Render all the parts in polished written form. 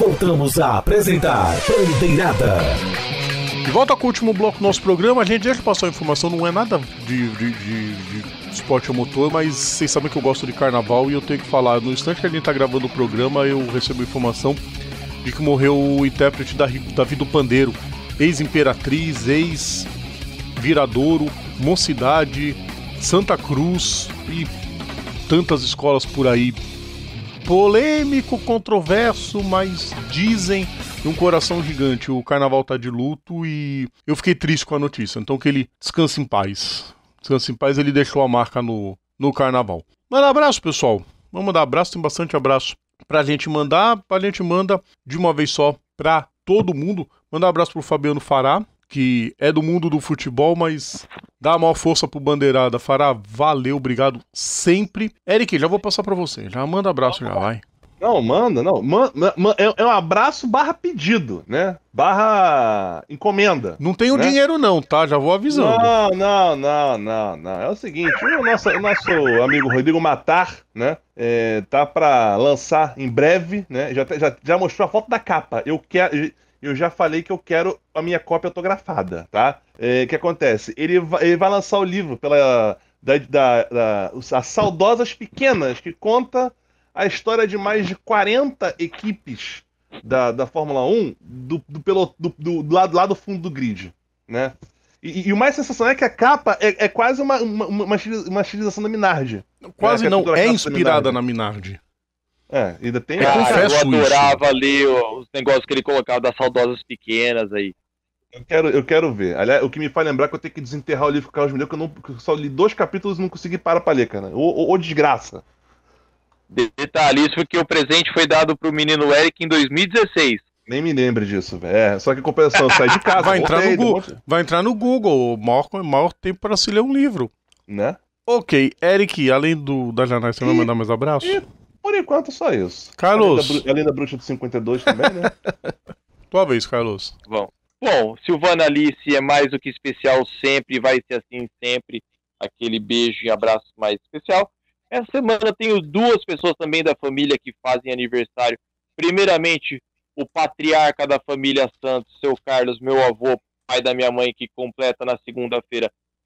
voltamos a apresentar Bandeirada. De volta com o último bloco do nosso programa. A gente deixa passar a informação, não é nada de esporte a motor, mas vocês sabem que eu gosto de carnaval e eu tenho que falar. No instante que a gente tá gravando o programa, eu recebo informação de que morreu o intérprete Davi do Pandeiro, ex-Imperatriz, ex-Viradouro, Mocidade, Santa Cruz e tantas escolas por aí. Polêmico, controverso, mas dizem de um coração gigante. O carnaval tá de luto e eu fiquei triste com a notícia. Então que ele descanse em paz. Descanse em paz, ele deixou a marca no carnaval. Manda abraço, pessoal. Vamos mandar abraço, tem bastante abraço pra gente mandar. A gente manda de uma vez só pra todo mundo. Manda um abraço pro Fabiano Fará, que é do mundo do futebol, mas dá a maior força pro Bandeirada. Fará, valeu, obrigado sempre. Eric, já vou passar pra você. Já manda abraço, já vai. Não, manda, não. É um abraço barra pedido, né? Barra encomenda. Não tem o dinheiro não, tá? Já vou avisando. Não. É o seguinte, o nosso amigo Rodrigo Matar, né? Tá pra lançar em breve, né? Já mostrou a foto da capa. Eu já falei que eu quero a minha cópia autografada, tá? O que acontece? Ele vai lançar o livro as Saudosas Pequenas, que conta a história de mais de 40 equipes da Fórmula 1 do lado fundo do grid, né? E o mais sensacional é que a capa é quase uma estilização da Minardi. Quase não, é inspirada na Minardi. Ainda tem... eu adorava ali os negócios que ele colocava das Saudosas Pequenas aí. Eu quero ver. Aliás, o que me faz lembrar que eu tenho que desenterrar o livro que o Carlos me deu, que eu só li 2 capítulos e não consegui parar pra ler, cara. Ô desgraça. Detalhe, isso porque o presente foi dado pro menino Eric em 2016. Nem me lembro disso, velho. Só que a compensação, sai de casa. Vai entrar no Google, o maior tempo para se ler um livro. Né? Ok, Eric, além da Janai, você vai mandar mais abraços? Por enquanto, só isso. Carlos. Além da bruxa de 52 também, né? Tua vez, Carlos. Bom, Silvana Alice é mais do que especial sempre, vai ser assim sempre. Aquele beijo e abraço mais especial. Essa semana tenho 2 pessoas também da família que fazem aniversário. Primeiramente, o patriarca da família Santos, seu Carlos, meu avô, pai da minha mãe, que completa na segunda-feira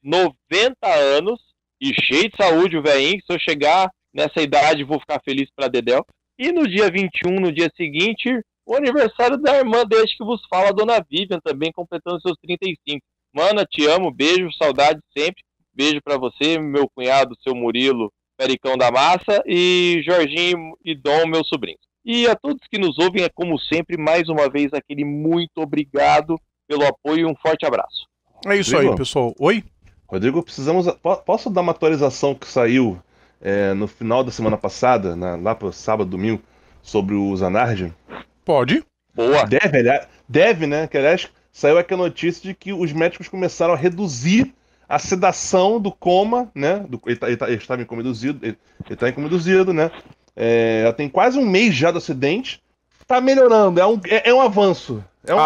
90 anos. E cheio de saúde o velhinho. Se eu chegar nessa idade, vou ficar feliz pra Dedéu. E no dia 21, no dia seguinte, o aniversário da irmã desde que vos fala, a dona Vivian, também completando seus 35. Mana, te amo, beijo, saudade sempre. Beijo pra você, meu cunhado, seu Murilo, Pericão da Massa, e Jorginho e Dom, meus sobrinhos. E a todos que nos ouvem, é como sempre, mais uma vez, aquele muito obrigado pelo apoio e um forte abraço. É isso aí, pessoal. Oi? Rodrigo, posso dar uma atualização que saiu no final da semana passada, lá pro sábado, domingo, sobre o Zanardi? Pode. Boa. Deve, né? Que, aliás, saiu aqui a notícia de que os médicos começaram a reduzir a sedação do coma, né? Ele estava incomuduzido, ele tá incomuduzido, né? Já tem quase um mês já do acidente. Tá melhorando, é um avanço.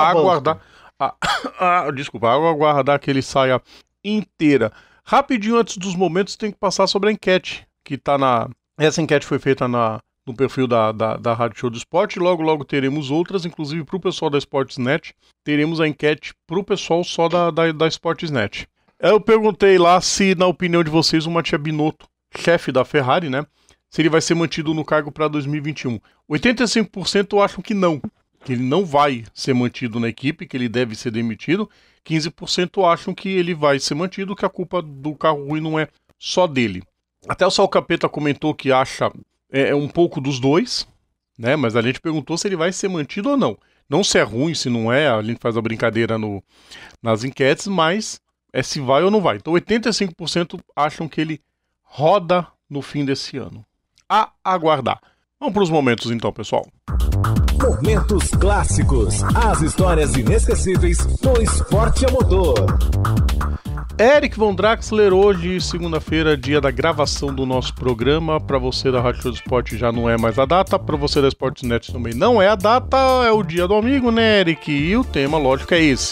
Desculpa, aguardar que ele saia inteira. Rapidinho, antes dos momentos, tem que passar sobre a enquete, que tá essa enquete foi feita no perfil da Rádio Show do Esporte. Logo teremos outras, inclusive pro pessoal da Sportsnet. Teremos a enquete pro pessoal só da Sportsnet. Eu perguntei lá se, na opinião de vocês, o Mattia Binotto, chefe da Ferrari, né, se ele vai ser mantido no cargo para 2021. 85% acham que não, que ele não vai ser mantido na equipe, que ele deve ser demitido. 15% acham que ele vai ser mantido, que a culpa do carro ruim não é só dele. Até o Sal Capeta comentou que acha um pouco dos dois, né, mas a gente perguntou se ele vai ser mantido ou não. Não se é ruim, se não é, a gente faz a brincadeira nas enquetes, mas é se vai ou não vai. Então 85% acham que ele roda no fim desse ano. A aguardar. Vamos para os momentos então, pessoal. Momentos clássicos. As histórias inesquecíveis do esporte a motor. Eric Von Draxler, hoje, segunda-feira, dia da gravação do nosso programa. Para você da Rádio Show do Esporte já não é mais a data, para você da Sportsnet também não é a data, é o dia do amigo, né, Eric? E o tema, lógico, é esse.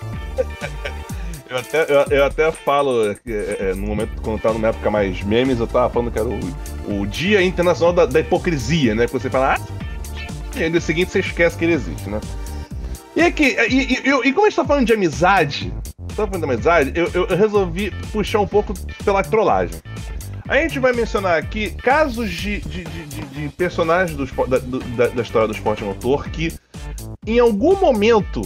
Eu até falo, no momento, quando eu tava numa época mais memes, eu tava falando que era o Dia Internacional da Hipocrisia, né? Que você fala, E aí, no dia seguinte, você esquece que ele existe, né? E como a gente tá falando de amizade, eu resolvi puxar um pouco pela trollagem. A gente vai mencionar aqui casos de personagens da história do esporte motor que, em algum momento,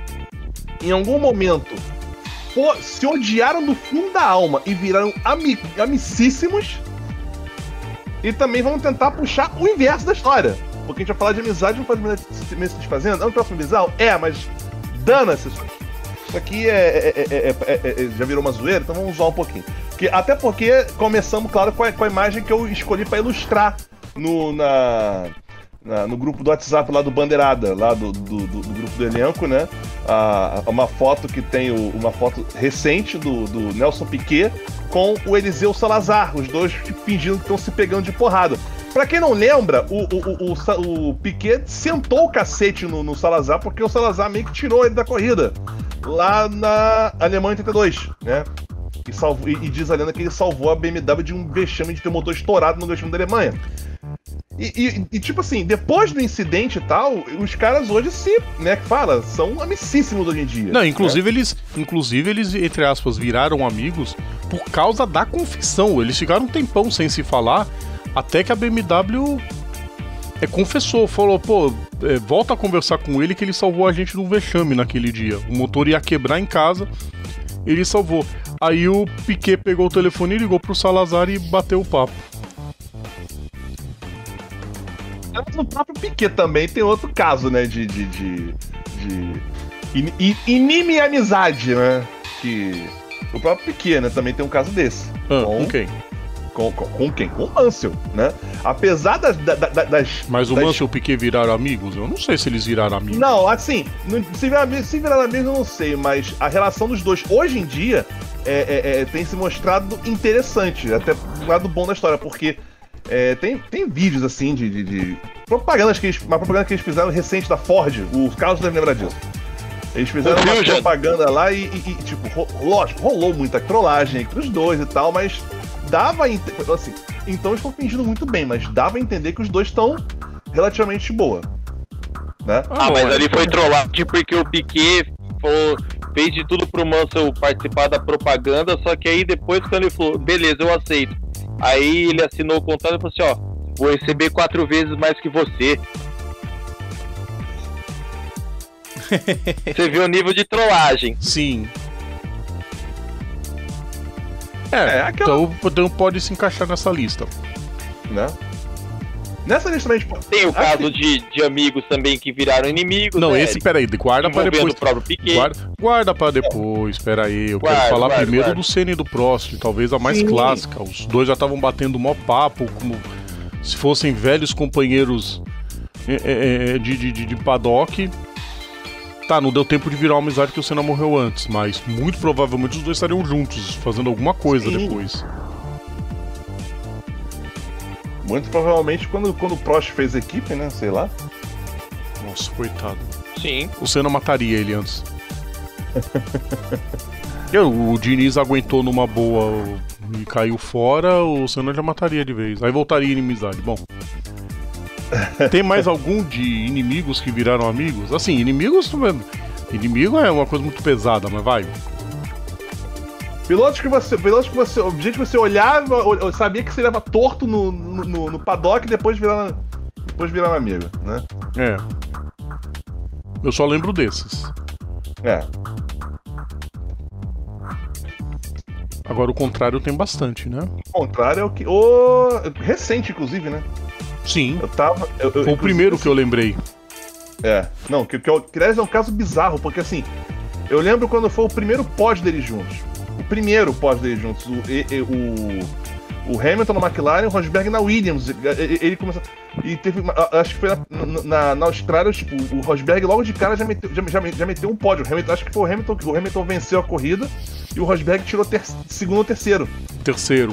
se odiaram do fundo da alma e viraram amicíssimos. E também vamos tentar puxar o inverso da história. Porque a gente vai falar de amizade, não pode me se desfazendo. É um próximo bizarro? Mas dana-se. Isso aqui já virou uma zoeira, então vamos zoar um pouquinho. Até porque começamos, claro, com a imagem que eu escolhi para ilustrar no grupo do WhatsApp lá do Bandeirada, lá do grupo do elenco, né? Uma foto que tem uma foto recente do Nelson Piquet com o Eliseu Salazar, os dois fingindo que estão se pegando de porrada. Pra quem não lembra, o Piquet sentou o cacete no Salazar porque o Salazar meio que tirou ele da corrida lá na Alemanha 82, né? E diz a lenda que ele salvou a BMW de um vexame de ter o motor estourado no vexame da Alemanha. E tipo assim, depois do incidente e tal, os caras hoje são amicíssimos hoje em dia. Não, inclusive eles, entre aspas, viraram amigos por causa da confissão. Eles ficaram um tempão sem se falar, até que a BMW confessou, falou, volta a conversar com ele que ele salvou a gente de um vexame naquele dia. O motor ia quebrar em casa, ele salvou. Aí o Piquet pegou o telefone, ligou pro Salazar e bateu o papo. No próprio Piquet também tem outro caso, né, de inimiamizade, né, que o próprio Piquet, né, também tem um caso desse. Com quem? Com quem? Com o Mansell, né? Apesar das... Mas o Mansell e o Piquet viraram amigos? Eu não sei se eles viraram amigos. Não, assim, se viraram amigos eu não sei, mas a relação dos dois, hoje em dia, tem se mostrado interessante, até um lado bom da história, porque tem vídeos, assim, de propagandas uma propaganda que eles fizeram recente da Ford, o Carlos deve lembrar disso. Eles fizeram uma propaganda lá e tipo, lógico, rolou muita trollagem entre os dois e tal, mas dava a entender, assim, então eles estão fingindo muito bem, mas dava a entender que os dois estão relativamente boa, né? Mas ali foi trollagem porque o Piquet fez de tudo pro Mansell participar da propaganda, só que aí depois quando ele falou, beleza, eu aceito, aí ele assinou o contrato e falou assim, vou receber 4 vezes mais que você. Você viu o nível de trollagem. Sim. Então pode se encaixar nessa lista, né? Nessa lista também tem o caso de amigos também que viraram inimigos. Não, esse, peraí, guarda pra depois. O próprio Piquet. Guarda pra depois, peraí. Eu quero falar primeiro do Senna e do Prost, talvez a mais clássica. Os dois já estavam batendo mó papo, como se fossem velhos companheiros de paddock. Tá, não deu tempo de virar uma amizade porque o Senna morreu antes, mas muito provavelmente os dois estariam juntos, fazendo alguma coisa depois. Muito provavelmente quando o Prost fez equipe, né? Sei lá. Nossa, coitado. Sim. O Senna mataria ele antes. O Diniz aguentou numa boa e caiu fora, o Senna já mataria de vez. Aí voltaria inimizade. Bom. Tem mais algum de inimigos que viraram amigos? Assim, inimigos, inimigo é uma coisa muito pesada, mas vai. Pilotos que você, gente que você olhava, sabia que você leva torto no paddock e depois viraram amigo, né? Eu só lembro desses. Agora o contrário tem bastante, né? O contrário é o que. Recente, inclusive, né? Sim. Foi o primeiro que eu lembrei. Não, que aliás é um caso bizarro, porque assim, eu lembro quando foi o primeiro pódio deles juntos. O Hamilton na McLaren, o Rosberg na Williams. Ele começou. E teve. Acho que foi na Austrália, tipo, o Rosberg logo de cara já meteu um pódio. Acho que foi o Hamilton que o Hamilton venceu a corrida e o Rosberg tirou segundo ou terceiro. Terceiro.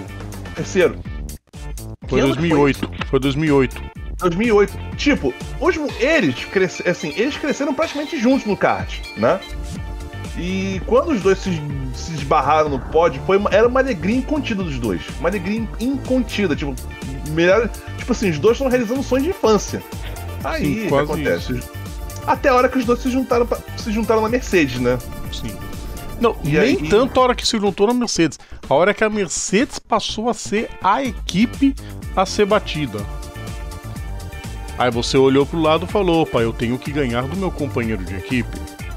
Foi 2008. Foi 2008. Tipo, eles cresceram praticamente juntos no kart, né? E quando os dois se esbarraram no pódio, era uma alegria incontida dos dois. Uma alegria incontida, tipo, melhor. Tipo assim, os dois estão realizando sonhos de infância. Aí, Sim, o que quase acontece? Até a hora que os dois se juntaram na Mercedes, né? Sim. Não, E nem aí- tanto a hora que se juntou na Mercedes. A hora que a Mercedes passou a ser a equipe a ser batida. Aí você olhou pro lado e falou, opa, eu tenho que ganhar do meu companheiro de equipe.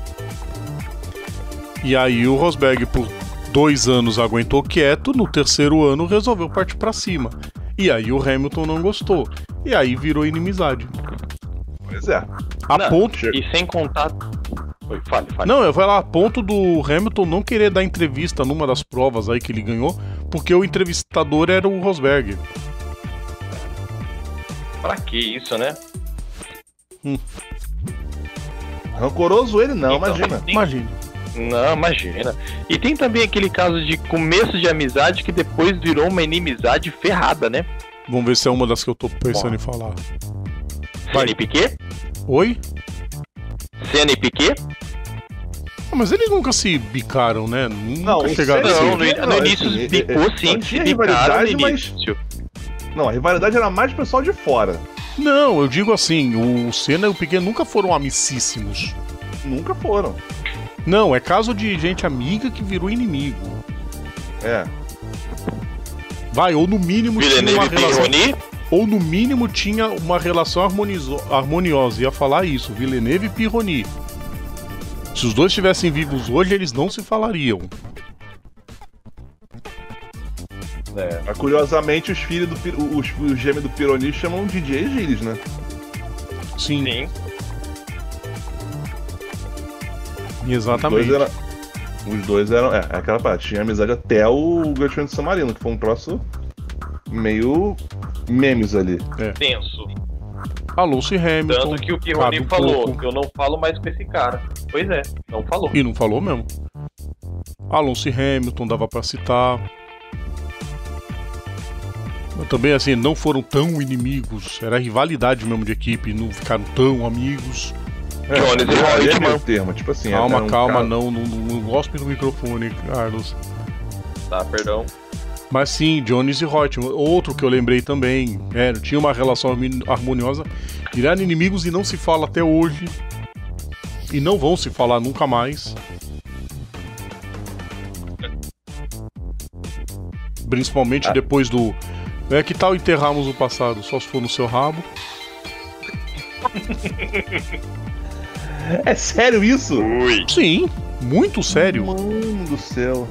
E aí o Rosberg, por 2 anos, aguentou quieto, no terceiro ano resolveu partir pra cima. E aí o Hamilton não gostou. E aí virou inimizade. Pois é. A Não, ponto... E sem contar. Oi, fale. Não, eu vou lá, a ponto do Hamilton não querer dar entrevista numa das provas aí que ele ganhou, porque o entrevistador era o Rosberg. Pra que isso, né? Rancoroso ele não, Então, imagina. tem- Imagina. Não, imagina. E tem também aquele caso de começo de amizade que depois virou uma inimizade ferrada, né? Vamos ver se é uma das que eu tô pensando em falar. Vai. Senna e Piquet? Oi? Senna e Piquet? Ah, mas eles nunca se bicaram, né? Não, Nunca o chegaram Senna- a Não, ser. no início assim, bicou sim, não, se tinha bicaram no rivalidade, mas- início. Não, a rivalidade era mais pessoal de fora. Não, eu digo assim, o Senna e o Piquet nunca foram amicíssimos. Nunca foram. Não, é caso de gente amiga que virou inimigo. É. Vai, ou no mínimo tinha uma Villeneuve e relação... Pironi? Ou no mínimo tinha uma relação harmoniosa. Ia falar isso, Villeneuve e Pironi. Se os dois estivessem vivos hoje, eles não se falariam. Mas, curiosamente, os filhos os gêmeos do Pironi chamam DJ Gilles, né? Sim, Sim. exatamente. Os dois eram. É aquela parte. Tinha amizade até o Grande Prêmio de San Marino, que foi um troço meio memes ali. Tenso. Alonso e Hamilton. Tanto que o cabe Pironi um falou pouco. que eu não falo mais com esse cara. Pois é, não falou. E não falou mesmo. Alonso e Hamilton dava pra citar. Mas também assim, não foram tão inimigos. Era rivalidade mesmo de equipe, não ficaram tão amigos. Jones e Ali é Reutemann. meio termo, tipo assim. Calma, era um calma, cara- não gospe do microfone, Carlos. Tá, perdão. Mas sim, Jones e Reutemann. Outro que eu lembrei também. Tinha uma relação harmoniosa. Viraram inimigos e não se fala até hoje. E não vão se falar nunca mais. Principalmente depois do... que tal enterrarmos o passado? Só se for no seu rabo. É sério isso? Ui. Sim, muito sério. Mano do céu.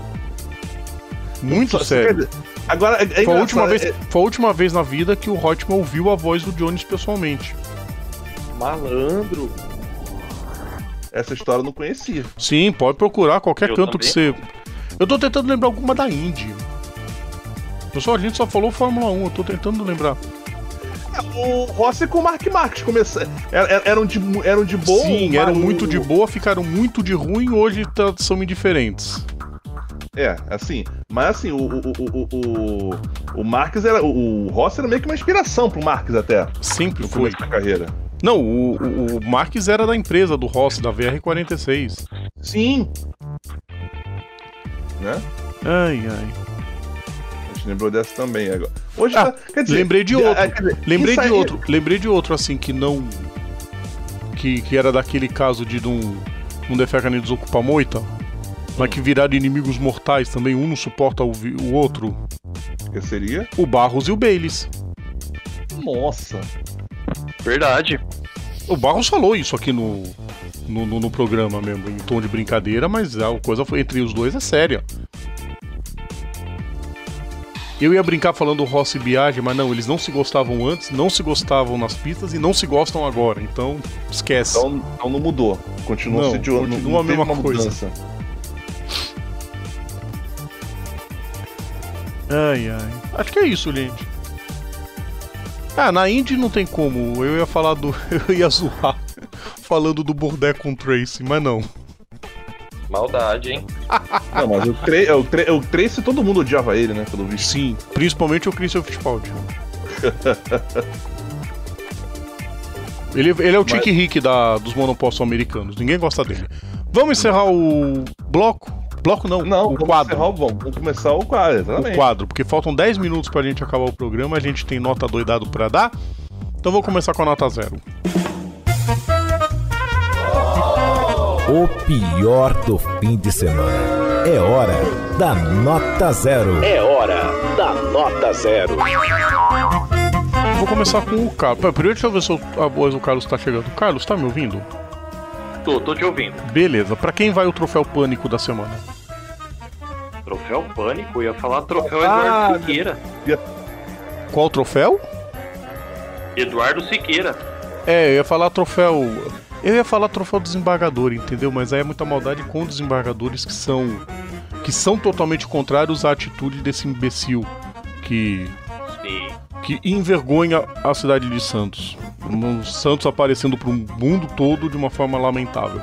Muito Só- sério. quer dizer, agora, é Foi a, última engraçado, vez, foi a última vez na vida que o Reutemann ouviu a voz do Jones pessoalmente. Malandro. essa história eu não conhecia. Sim, pode procurar qualquer Eu canto que também. você... Eu tô tentando lembrar alguma da Indy. Pessoal, a gente só falou Fórmula 1, eu tô tentando lembrar. O Rossi com o Mark Marques eram de boa. Sim, eram muito de boa, ficaram muito de ruim, hoje são indiferentes. É, assim. Mas assim, o Marques era. O Rossi era meio que uma inspiração pro Marques até. Sempre No foi. começo da carreira. Não, o Marques era da empresa do Rossi, da VR46. Sim. Né? Ai, ai. A gente lembrou dessa também agora. Hoje Ah, quer dizer, lembrei de outro. quer dizer, Lembrei isso de aí- outro. Lembrei de outro, assim, que não... Que era daquele caso de não defeca nem desocupa moita. Mas que viraram inimigos mortais também. Um não suporta o outro. Que seria? O Barros e o Bayliss. Nossa. Verdade. O Barros falou isso aqui no programa mesmo, em tom de brincadeira, mas a coisa foi entre os dois é séria. Eu ia brincar falando Rossi e Biaggi, mas não, eles não se gostavam antes, não se gostavam nas pistas e não se gostam agora, então esquece. Então não mudou. Continua Não, sediando. continua a teve mesma uma coisa. mudança. Ai, ai. Acho que é isso, gente. Ah, na Indy não tem como. Eu ia falar do. Eu ia zoar falando do Bourdais com o Tracy, mas não. Maldade, hein? Não, mas o Tracy todo mundo odiava ele, né? Pelo visto. Sim, principalmente o Christian Fittipaldi. Ele é o Chick Rick dos monopostos americanos. Ninguém gosta dele. Vamos encerrar o bloco? Bloco não, Não, o vamos quadro. encerrar vamos começar o quadro, exatamente. O quadro, porque faltam 10 minutos pra gente acabar o programa, a gente tem nota doidado pra dar. Então vou começar com a nota 0. O pior do fim de semana. É hora da nota 0. É hora da nota 0. Vou começar com o Carlos. Primeiro deixa eu ver se a voz do Carlos tá chegando. Carlos, tá me ouvindo? Tô te ouvindo. Beleza. Pra quem vai o troféu Pânico da semana? Troféu Pânico? Eu ia falar troféu Eduardo Siqueira. Qual troféu? Eduardo Siqueira. Eu ia falar troféu... Eu ia falar troféu desembargador, entendeu? Mas aí é muita maldade com desembargadores que são totalmente contrários à atitude desse imbecil que envergonha a cidade de Santos. Santos aparecendo pro mundo todo de uma forma lamentável.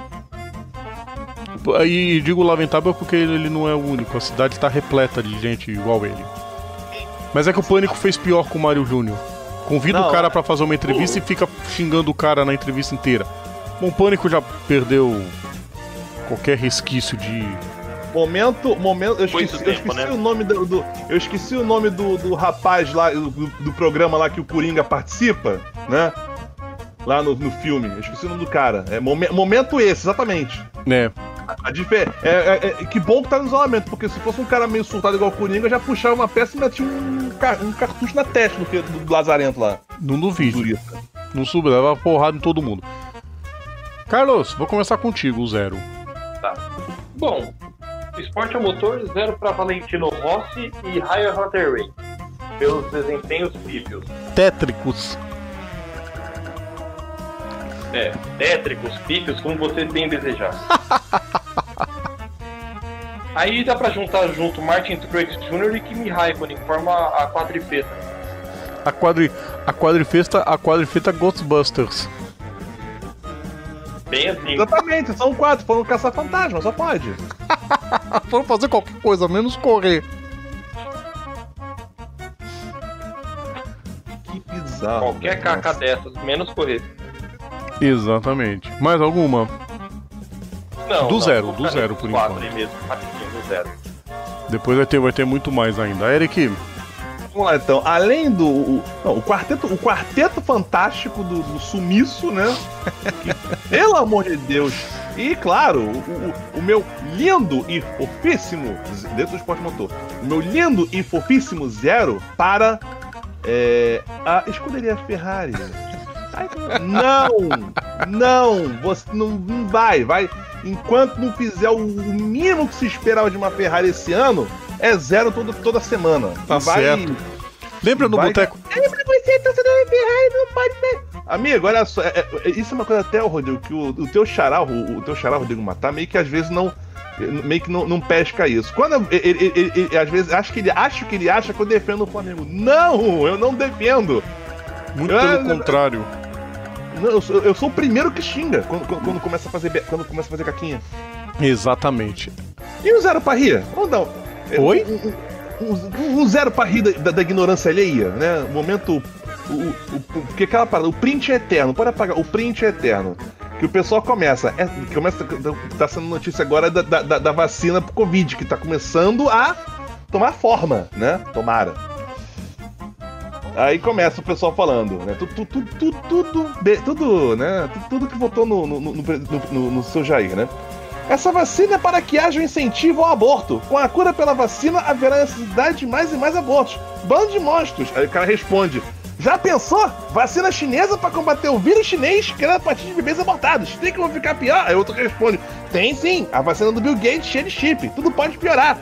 E digo lamentável porque ele não é o único. A cidade está repleta de gente igual ele. Mas é que o Pânico fez pior com o Mário Júnior. Convida o cara pra fazer uma entrevista e fica xingando o cara na entrevista inteira. Bom, o Pânico já perdeu qualquer resquício de... Momento, eu esqueci o nome do rapaz lá, do programa lá que o Coringa participa, né? Lá no filme. Eu esqueci o nome do cara. Momento esse, exatamente. Que bom que tá no isolamento, porque se fosse um cara meio surtado igual o Coringa, já puxava uma peça e metia um cartucho na testa do Lazarento lá. Não duvido. Não subiu, leva porrada em todo mundo. Carlos, vou começar contigo, o 0. Tá. Bom, esporte a motor, 0 para Valentino Rossi e Ryan Hunter-Reay, pelos desempenhos pífios. Tétricos, pífios, como você bem desejar. Aí dá pra juntar junto Martin Truex Jr. e Kimi Raikkonen, que forma a quadrifeta. A quadrifeta Ghostbusters. Bem assim. Exatamente, são 4, foram caçar fantasma, só pode. Foram fazer qualquer coisa, menos correr. Que bizarro. Qualquer caca dessas, menos correr. Exatamente. Mais alguma? Não. Do zero por enquanto. 4 mesmo, rapidinho, do 0. Depois vai ter muito mais ainda. Eric? Vamos lá então, além do... o quarteto fantástico do sumiço, né? Pelo amor de Deus. E claro, o meu lindo e fofíssimo, dentro do esporte motor, o meu lindo e fofíssimo 0 para a escuderia Ferrari. Não, você não vai. Enquanto não fizer o mínimo que se esperava de uma Ferrari esse ano, é 0 toda semana. Tá certo. Lembra no boteco? Lembra você, torcedor da Ferrari, não pode ter. Amigo, olha só, isso é uma coisa até, Rodrigo, que o teu xará, Rodrigo Matar, meio que às vezes não pesca isso. Quando ele às vezes acho que ele acha que eu defendo o Flamengo. Não, eu não defendo. Muito pelo contrário. Eu sou o primeiro que xinga quando começa a fazer caquinha. Exatamente. E um 0 pra rir? Vamos dar Oi? Um 0 pra rir da ignorância alheia, né? O momento... Porque aquela parada, o print é eterno, pode apagar, o print é eterno. Que o pessoal tá sendo notícia agora da vacina pro Covid, que tá começando a tomar forma, né? Tomara. Aí começa o pessoal falando, né? Tudo que votou no seu Jair, né? Essa vacina é para que haja um incentivo ao aborto. Com a cura pela vacina, haverá necessidade de mais e mais abortos. Bando de monstros. Aí o cara responde: já pensou? Vacina chinesa para combater o vírus chinês criado a partir de bebês abortados. Tem que ficar pior? Aí outro responde: tem sim. A vacina do Bill Gates cheia de chip. Tudo pode piorar.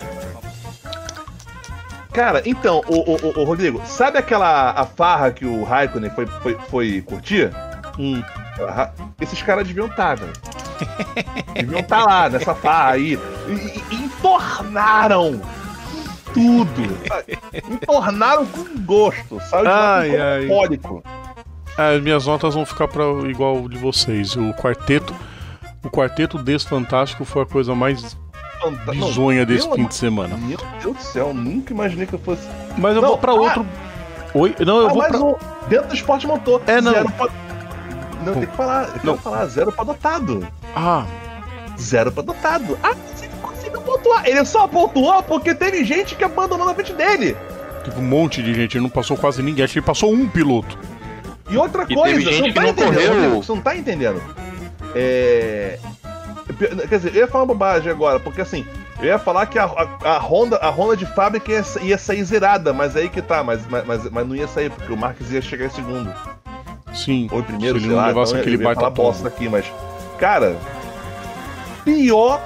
Cara, então, o Rodrigo, sabe a farra que o Raikkonen foi curtir? Esses caras deviam estar, velho. Deviam estar lá, nessa farra aí. E entornaram tudo. Entornaram com gosto. Saiu de alcoólico. As minhas notas vão ficar igual de vocês. O quarteto desse Fantástico foi a coisa mais bizonha desse fim de semana. Meu Deus do céu, nunca imaginei que eu fosse. Mas eu vou pra outro. Oi? Não, eu vou pra. Dentro do esporte motor. Não. Não, tem que falar. Eu quero falar 0 pra dotado. 0 pra dotado. Você não conseguiu pontuar. Ele só pontuou porque teve gente que abandonou na frente dele. Teve um monte de gente, ele não passou quase ninguém. Acho que ele passou um piloto. E outra E coisa, teve gente você não que tá não entendendo, correu. Rodrigo, você não tá entendendo. Quer dizer, eu ia falar uma bobagem agora, porque assim, eu ia falar que a Honda de fábrica ia sair zerada, mas aí que tá, mas não ia sair, porque o Marques ia chegar em segundo. Sim. Ou em primeiro, se sei ele não lá, levasse então aquele eu ia baita falar tombo. bosta aqui, mas, cara, pior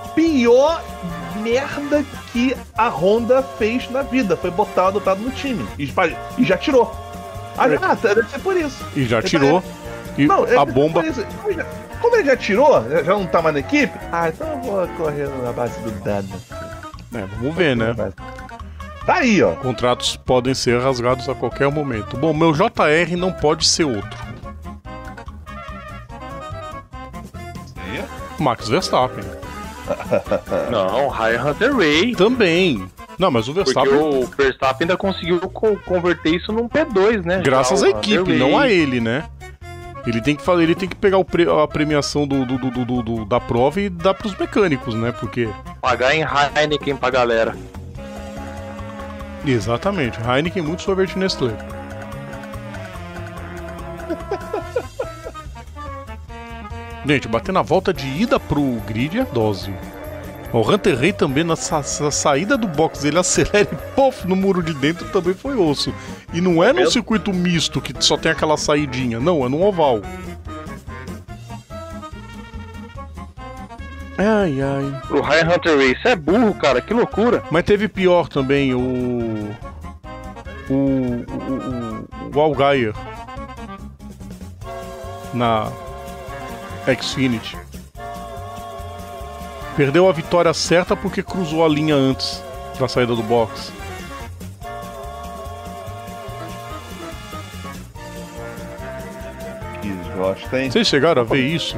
merda que a Honda fez na vida foi botar o adotado no time. E já tirou. Deve ser por isso. E já tirou. E Não, a bomba. Como ele já tirou, já não tá mais na equipe, então eu vou correr na base do dano. Vamos ver, né? Tá aí, ó. Contratos podem ser rasgados a qualquer momento. Bom, meu JR não pode ser outro. Max Verstappen. Não, Ryan Hunter Ray. Também. Não, mas o Porque Verstappen... o Verstappen ainda conseguiu converter isso num P2, né? Graças Já à o equipe, Hunter não Ray. a ele, né? Ele tem que pegar a premiação da prova e dar pros mecânicos, né? Porque... Pagar em Heineken pra galera. Exatamente. Heineken muito sorvete Nestlé. Gente, bater na volta de ida pro grid é dose. O Hunter Ray também, na saída do box, ele acelera e pof, no muro de dentro também foi osso. E não é num circuito misto que só tem aquela saidinha, não, é num oval. Ai, ai. Pro Ryan Hunter Ray, isso é burro, cara, que loucura. Mas teve pior também, o Allgaier na Xfinity. Perdeu a vitória certa porque cruzou a linha antes da saída do box. Que gosta, hein? Vocês chegaram a ver isso?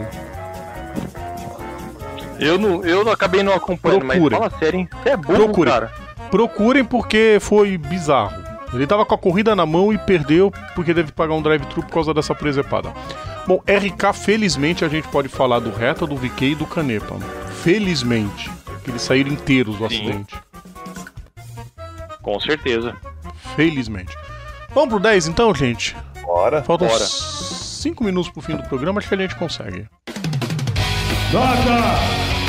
Eu não acabei não acompanhando, Procurem. mas fala sério, hein? Você é burro, Procurem. cara. Procurem porque foi bizarro. Ele tava com a corrida na mão e perdeu porque teve que pagar um drive-thru por causa dessa presepada. Bom, RK, felizmente a gente pode falar do Reta, do VK e do Canepa. Felizmente. Que eles saíram inteiros do acidente. Com certeza. Felizmente. Vamos pro 10 então, gente? Bora. Faltam Bora. 5 minutos pro fim do programa, acho que a gente consegue. Nota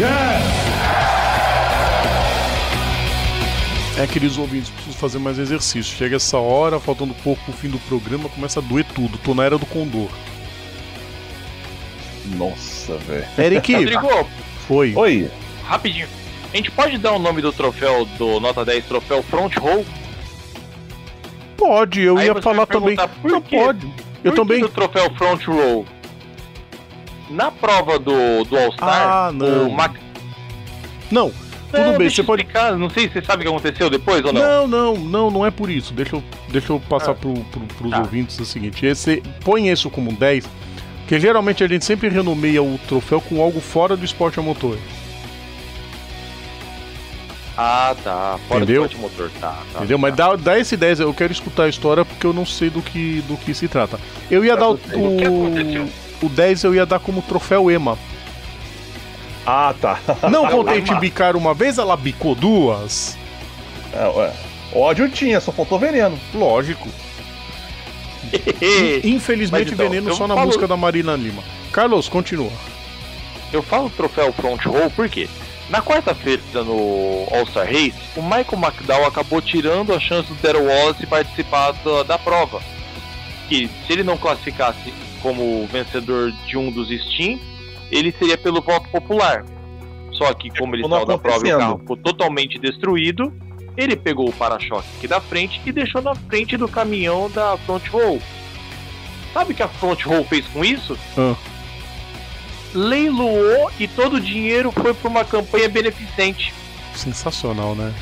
10. Queridos ouvintes, preciso fazer mais exercício. Chega essa hora, faltando pouco pro fim do programa, começa a doer tudo. Tô na era do Condor. Nossa, velho. Eric, Rodrigo, foi. Oi. rapidinho. A gente pode dar o nome do troféu do Nota 10, troféu Front Row? Pode, eu Aí ia você falar vai também. perguntar por Não quê? pode. Eu Por também. que do troféu Front Row? Na prova do All-Star, não. o Max... Não, tudo bem, deixa você eu pode. explicar, não sei se você sabe o que aconteceu depois ou não. Não é por isso. Deixa eu passar pros Tá. ouvintes o seguinte. Põe isso como um 10, porque geralmente a gente sempre renomeia o troféu com algo fora do esporte a motor. Ah, tá. Fora Entendeu? do esporte motor. Tá. Entendeu? Mas dá esse 10, eu quero escutar a história porque eu não sei do que se trata. Eu ia dar O que aconteceu? o 10, eu ia dar como troféu EMA. Ah, tá. Não contei EMA. te bicar uma vez, ela bicou duas. Ódio tinha, só faltou veneno. Lógico. Infelizmente, Mas então, veneno eu só na falo- música da Marina Lima. Carlos, continua. Eu falo troféu Front Row porque na quarta-feira no All-Star Race, o Michael McDowell acabou tirando a chance do Darrell Wallace participar da prova. Que se ele não classificasse como vencedor de um dos Steam, ele seria pelo voto popular. Só que como ele Não saiu da prova e o acontecendo. carro ficou totalmente destruído, ele pegou o para-choque aqui da frente e deixou na frente do caminhão da Front Row. Sabe o que a Front Row fez com isso? Leiloou e todo o dinheiro foi para uma campanha beneficente. Sensacional, né?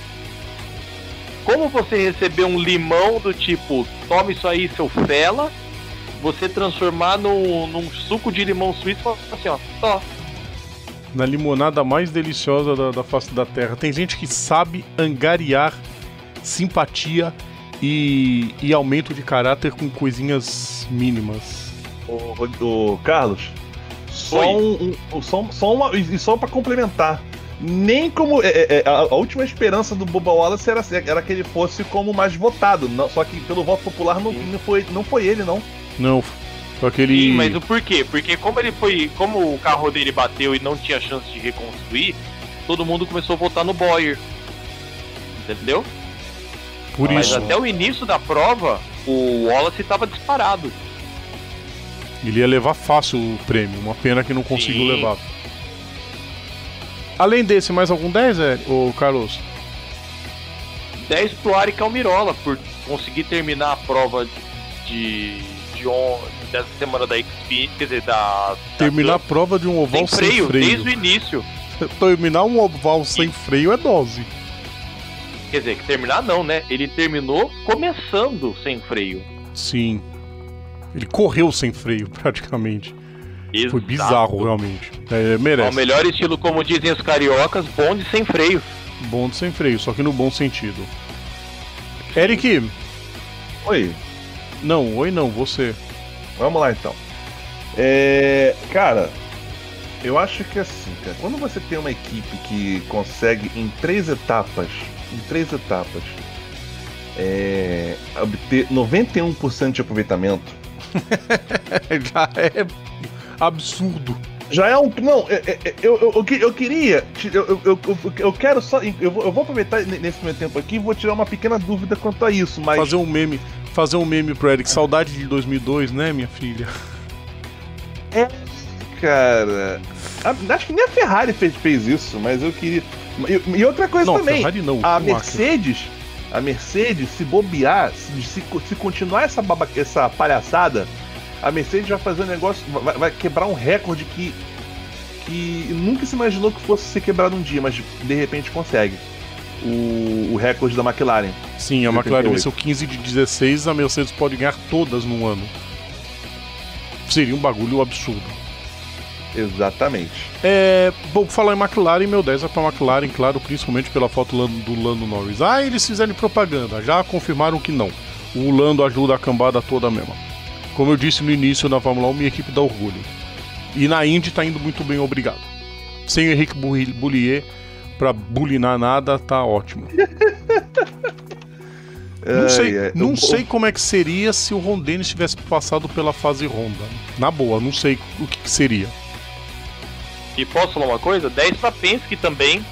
Como você recebeu um limão do tipo, tome isso aí, seu fela, você transformar num suco de limão suíço e falar assim, ó, só. Na limonada mais deliciosa da face da terra. Tem gente que sabe angariar simpatia e aumento de caráter com coisinhas mínimas. O Carlos, só pra complementar. Nem como. A última esperança do Bubba Wallace era que ele fosse como o mais votado. Só que pelo voto popular não foi ele, não. Não, foi aquele... Sim, mas o porquê? Porque como o carro dele bateu e não tinha chance de reconstruir, todo mundo começou a votar no Bowyer. Entendeu? Por Mas isso. até o início da prova, o Wallace estava disparado. Ele ia levar fácil o prêmio, uma pena que não conseguiu Sim. levar. Além desse, mais algum 10, ô Carlos? 10 pro Aric Almirola, por conseguir terminar a prova dessa semana da Xfinity, quer dizer, Terminar a prova de um oval sem freio. Desde o início. Terminar um oval sem freio é dose. Quer dizer, que terminar não, né? Ele terminou começando sem freio. Sim. Ele correu sem freio, praticamente. Exato. Foi bizarro, realmente. Merece. Ao melhor estilo, como dizem os cariocas, bonde sem freio. Bonde sem freio, só que no bom sentido. Eric. Oi. Não, oi não, você. Vamos lá então. Cara, eu acho que assim, cara, quando você tem uma equipe que consegue em três etapas, obter 91% de aproveitamento, já é absurdo. já é um. Não, eu queria. Eu quero só. Eu vou aproveitar nesse meu tempo aqui e vou tirar uma pequena dúvida quanto a isso, mas. Fazer um meme pro Eric. Saudade de 2002, né, minha filha? Cara. Acho que nem a Ferrari fez isso, mas eu queria. E outra coisa não, também. Ferrari não, a Mercedes, se bobear, se continuar essa palhaçada, a Mercedes vai fazer um negócio. Vai quebrar um recorde que nunca se imaginou que fosse ser quebrado um dia, mas de repente consegue. O recorde da McLaren. Sim, a McLaren venceu 15 de 16, a Mercedes pode ganhar todas num ano. Seria um bagulho absurdo. Exatamente. Bom, falar em McLaren, meu 10 é pra McLaren, claro, principalmente pela foto do Lando Norris. Eles fizeram propaganda, já confirmaram que não. O Lando ajuda a cambada toda mesmo. Como eu disse no início na Fórmula 1, minha equipe dá orgulho. E na Indy tá indo muito bem, obrigado. Sem o Henrique Boulier pra bulinar nada, tá ótimo. Não sei como é que seria se o Ron Dennis tivesse passado pela fase Honda. Na boa, não sei o que seria. E posso falar uma coisa? 10 pra Penske também.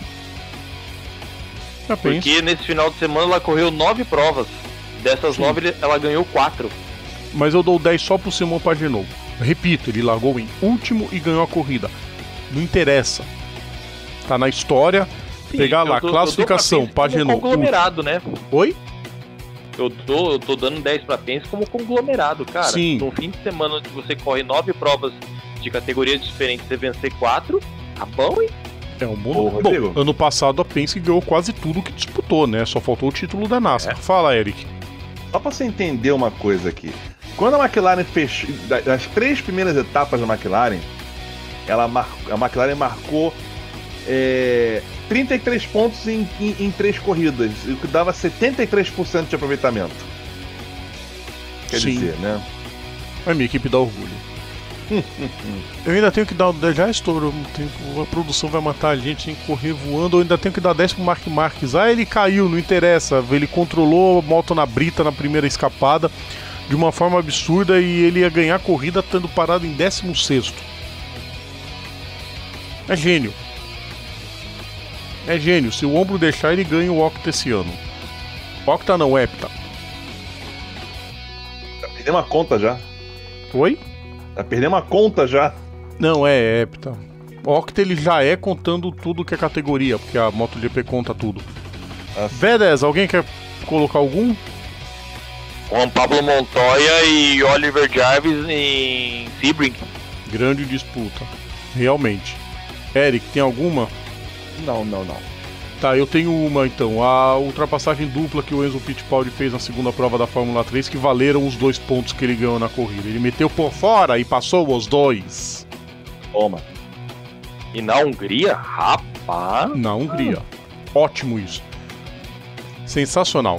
Porque nesse final de semana ela correu 9 provas. Dessas 9 ela ganhou 4. Mas eu dou 10 só pro Simon Pagenaud. Repito, ele largou em último e ganhou a corrida. Não interessa. Tá na história. Sim, pegar lá, classificação, Pagenaud. Conglomerado, né? Oi? Eu tô dando 10 pra Penske como conglomerado, cara. Sim. No fim de semana que você corre 9 provas de categorias diferentes, você vencer 4, tá bom, hein? É um bom. Bom, ano passado a Penske ganhou quase tudo que disputou, né? Só faltou o título da NASCAR. Fala, Eric. Só pra você entender uma coisa aqui. Quando a McLaren fechou, das 3 primeiras etapas da McLaren, a McLaren marcou 33 pontos em 3 corridas, o que dava 73% de aproveitamento. Quer dizer, né? A minha equipe dá orgulho. Eu ainda tenho que dar. Já estourou um tempo, a produção vai matar a gente, tem que correr voando. Eu ainda tenho que dar 10 pro Mark Marques. Ele caiu, não interessa. Ele controlou a moto na brita na primeira escapada de uma forma absurda e ele ia ganhar a corrida estando parado em 16º. É gênio. É gênio. Se o ombro deixar, ele ganha o Octa esse ano. Octa não, Hepta. Tá perdendo uma conta já. Oi? Tá perdendo uma conta já. Não, é Hepta. Octa ele já é contando tudo que é categoria, porque a MotoGP conta tudo. V10, alguém quer colocar algum? Juan Pablo Montoya e Oliver Jarvis em Sebring. Grande disputa, realmente. Eric, tem alguma? Não. Tá, eu tenho uma então. A ultrapassagem dupla que o Enzo Fittipaldi fez na segunda prova da Fórmula 3, que valeram os 2 pontos que ele ganhou na corrida. Ele meteu por fora e passou os 2. Toma. E na Hungria? Rapaz. Na Hungria. Ótimo isso. Sensacional.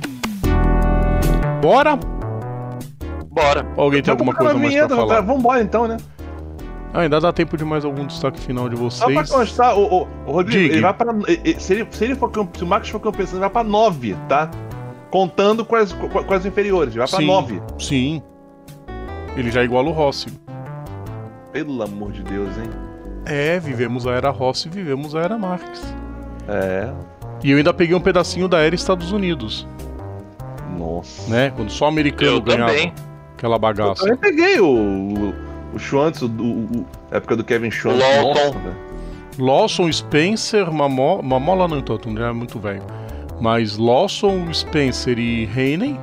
Bora? Bora. Alguém tem alguma coisa mais pra falar? Vambora então, né? Ainda dá tempo de mais algum destaque final de vocês. Só pra constar, o Rodrigo, ele vai pra. Se o Max for campeão, ele vai pra 9, tá? Contando com as inferiores, ele vai pra 9. Sim. Ele já iguala o Rossi. Pelo amor de Deus, hein? Vivemos a era Rossi, vivemos a era Marques. E eu ainda peguei um pedacinho da era Estados Unidos. Nossa. Né? Quando só o americano ganhava aquela bagaça. Eu também peguei o Schwantz, a época do Kevin Schwantz. Lawson, Spencer, Mamola não tanto, já é muito velho. Mas Lawson, Spencer e Haney.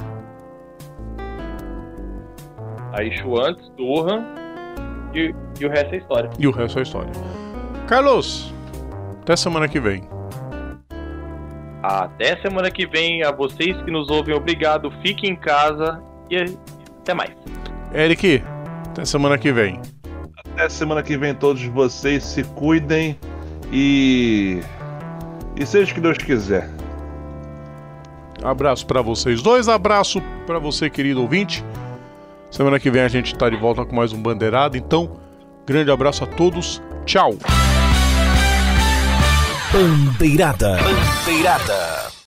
Aí Schwantz, Durham e o resto é história. E o resto é história. Carlos, até semana que vem. Até semana que vem. A vocês que nos ouvem, obrigado. Fiquem em casa e até mais. Eric, até semana que vem. Até semana que vem todos vocês. Se cuidem e seja o que Deus quiser. Abraço pra vocês dois. Abraço pra você, querido ouvinte. Semana que vem a gente tá de volta com mais um Bandeirada. Então, grande abraço a todos. Tchau. Bandeirada.